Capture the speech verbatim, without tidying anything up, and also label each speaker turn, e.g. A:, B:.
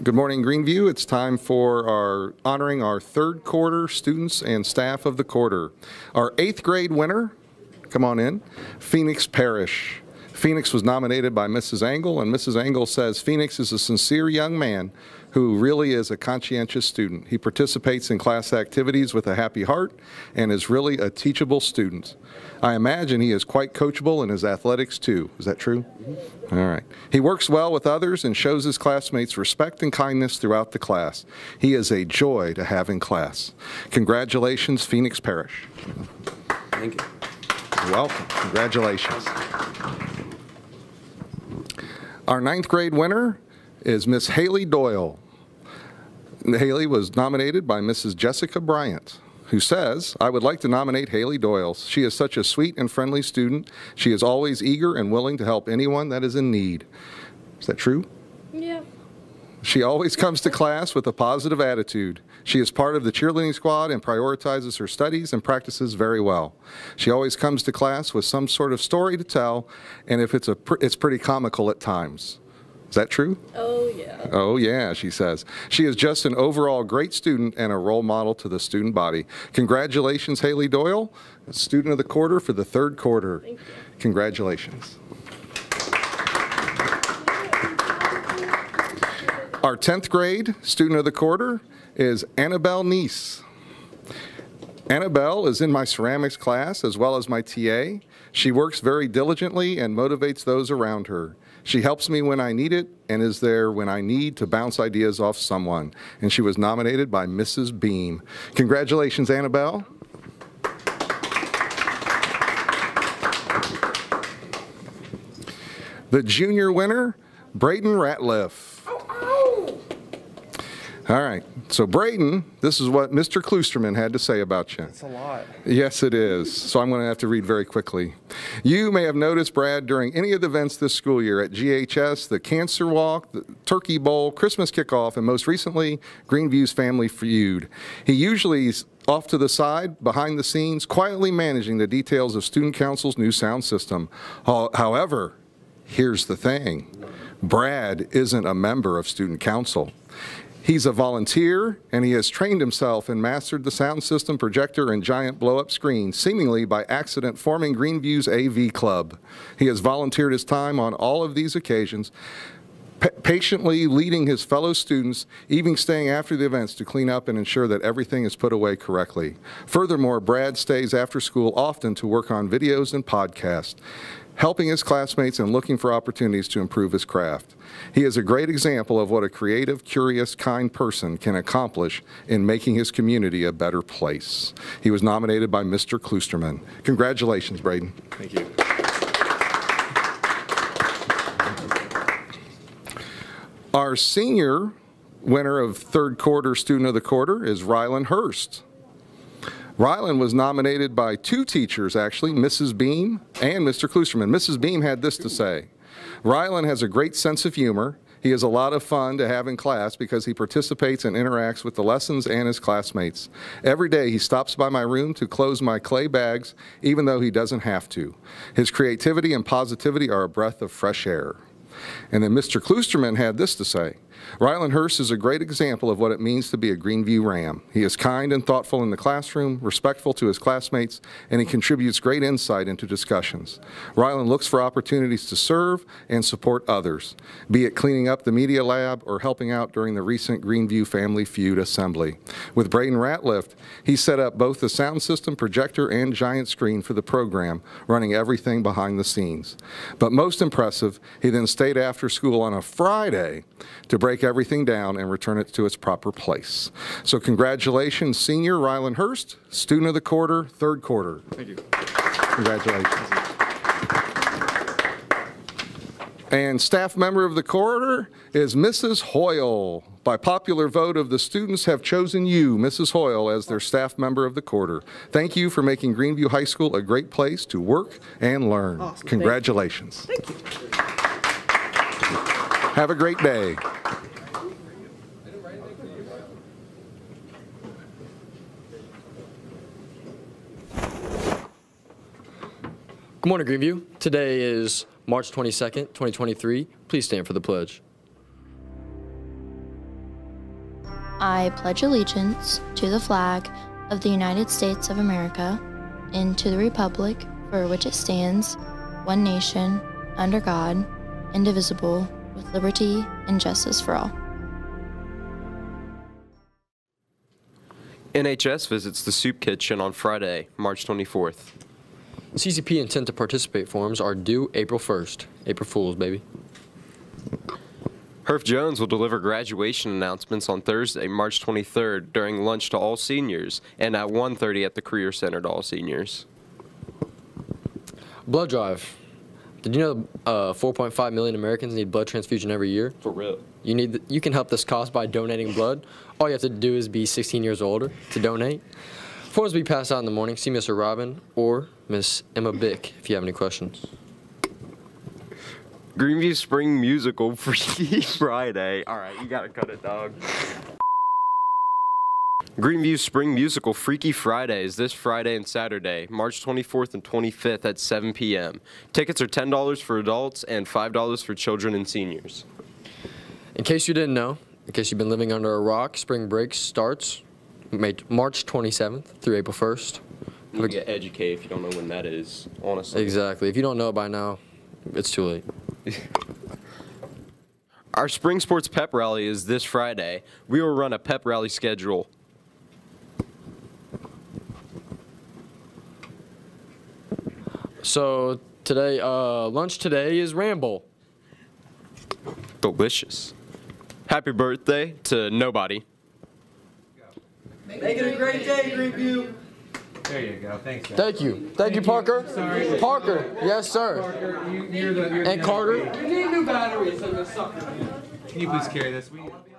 A: Good morning, Greenview. It's time for our honoring our third quarter students and staff of the quarter. Our eighth grade winner, come on in, Phoenix Parrish. Phoenix was nominated by Missus Engel, and Missus Engel says Phoenix is a sincere young man who really is a conscientious student. He participates in class activities with a happy heart and is really a teachable student. I imagine he is quite coachable in his athletics too. Is that true? Mm-hmm. All right. He works well with others and shows his classmates respect and kindness throughout the class. He is a joy to have in class. Congratulations, Phoenix Parrish.
B: Thank you.
A: You're welcome. Congratulations. Our ninth grade winner is Miss Haley Doyle. Haley was nominated by Missus Jessica Bryant, who says, I would like to nominate Haley Doyle. She is such a sweet and friendly student. She is always eager and willing to help anyone that is in need. Is that true?
C: Yeah.
A: She always comes to class with a positive attitude. She is part of the cheerleading squad and prioritizes her studies and practices very well. She always comes to class with some sort of story to tell, and if it's a, pr it's pretty comical at times. Is that true?
C: Oh, yeah.
A: Oh, yeah, she says. She is just an overall great student and a role model to the student body. Congratulations, Haley Doyle, student of the quarter for the third quarter.
C: Thank you.
A: Congratulations. Our tenth grade student of the quarter is Annabelle Neese. Annabelle is in my ceramics class as well as my T A. She works very diligently and motivates those around her. She helps me when I need it and is there when I need to bounce ideas off someone. And she was nominated by Missus Beam. Congratulations, Annabelle. The junior winner, Braden Ratliff. All right, so Braden, this is what Mister Klusterman had to say about you.
B: That's a lot.
A: Yes, it is. So I'm going to have to read very quickly. You may have noticed Brad during any of the events this school year at G H S, the Cancer Walk, the Turkey Bowl, Christmas Kickoff, and most recently, Greenview's Family Feud. He usually is off to the side, behind the scenes, quietly managing the details of Student Council's new sound system. However, here's the thing. Brad isn't a member of Student Council. He's a volunteer, and he has trained himself and mastered the sound system, projector, and giant blow-up screen, seemingly by accident forming Greenview's A V Club. He has volunteered his time on all of these occasions, pa patiently leading his fellow students, even staying after the events to clean up and ensure that everything is put away correctly. Furthermore, Brad stays after school often to work on videos and podcasts, helping his classmates and looking for opportunities to improve his craft. He is a great example of what a creative, curious, kind person can accomplish in making his community a better place. He was nominated by Mister Klusterman. Congratulations, Braden.
B: Thank you.
A: Our senior winner of third quarter student of the quarter is Rylan Hurst. Rylan was nominated by two teachers, actually, Missus Beam and Mister Klusterman. Missus Beam had this to say, Rylan has a great sense of humor. He is a lot of fun to have in class because he participates and interacts with the lessons and his classmates. Every day he stops by my room to close my clay bags, even though he doesn't have to. His creativity and positivity are a breath of fresh air. And then Mister Klusterman had this to say, Rylan Hurst is a great example of what it means to be a Greenview Ram. He is kind and thoughtful in the classroom, respectful to his classmates, and he contributes great insight into discussions. Rylan looks for opportunities to serve and support others, be it cleaning up the media lab or helping out during the recent Greenview Family Feud assembly. With Braden Ratliff, he set up both the sound system, projector, and giant screen for the program, running everything behind the scenes. But most impressive, he then stayed after school on a Friday to break everything down and return it to its proper place. So congratulations, senior Rylan Hurst, student of the quarter, third quarter.
B: Thank you.
A: Congratulations. And staff member of the quarter is Missus Hoyle. By popular vote of the students have chosen you, Missus Hoyle, as their staff member of the quarter. Thank you for making Greenview High School a great place to work and learn.
C: Awesome.
A: Congratulations.
C: Thank you.
A: Have a great day.
D: Good morning, Greenview. Today is March twenty-second, twenty twenty-three. Please stand for the pledge.
B: I pledge allegiance to the flag of the United States of America and to the republic for which it stands, one nation, under God, indivisible, with liberty and justice for all.
C: N H S visits the Soup Kitchen on Friday, March twenty-fourth.
D: C C P intent to participate forms are due April first. April Fools, baby.
C: Herff Jones will deliver graduation announcements on Thursday, March twenty-third, during lunch to all seniors, and at one thirty at the Career Center to all seniors.
D: Blood drive. Did you know uh, four point five million Americans need blood transfusion every year?
C: For real.
D: You need. The, you can help this cause by donating blood. All you have to do is be sixteen years or older to donate. Forms will be passed out in the morning. See Mister Robin or Miss Emma Bick if you have any questions.
C: Greenview Spring Musical Freaky Friday. All right, you gotta cut it, dog. Greenview Spring Musical Freaky Friday is this Friday and Saturday, March twenty-fourth and twenty-fifth at seven p m Tickets are ten dollars for adults and five dollars for children and seniors.
D: In case you didn't know, in case you've been living under a rock, spring break starts May, March twenty-seventh through April first.
C: You get educated if you don't know when that is, honestly.
D: Exactly. If you don't know it by now, it's too late.
C: Our Spring Sports Pep Rally is this Friday. We will run a pep rally schedule.
D: So today, uh, lunch today is Ramble.
C: Delicious. Happy birthday to nobody.
E: Make it a great day, Greenview.
F: There you go. Thanks, guys.
D: Thank you. Thank, Thank you, Parker. You.
F: Sorry.
D: Parker. Yes, sir.
F: Parker, you, you're the, you're
D: and
F: the
D: Carter.
F: You need new batteries. I'm a sucker. Can you please carry this? We